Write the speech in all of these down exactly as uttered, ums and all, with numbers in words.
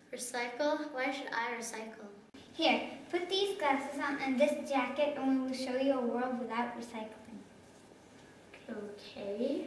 Recycle? Why should I recycle? Here, put these glasses on and this jacket and we will show you a world without recycling. Okay.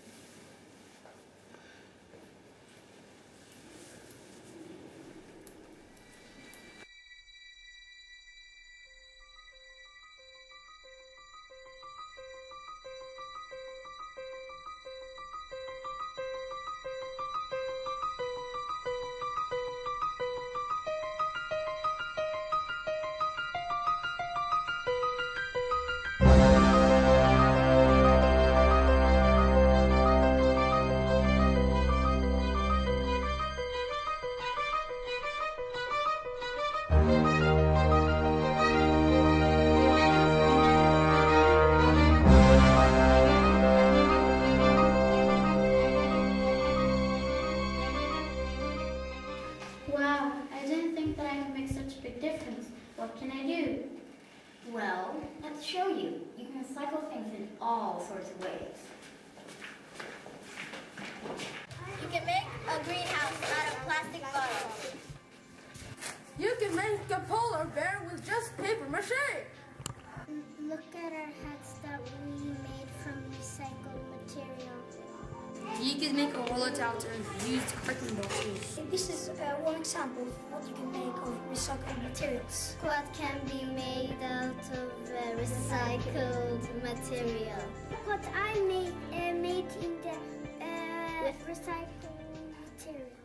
Wow, I didn't think that I could make such a big difference. What can I do? Well, let's show you. You can recycle things in all sorts of ways. You can make a greenhouse out of plastic bottles. You can make a polar bear with just paper mache. Look at our hats that we made from recycled material. You can make a roller out of used carton boxes. This is uh, one example of what you can make of recycled materials. What can be made out of uh, recycled material? What I made, uh, made in the uh, recycled material.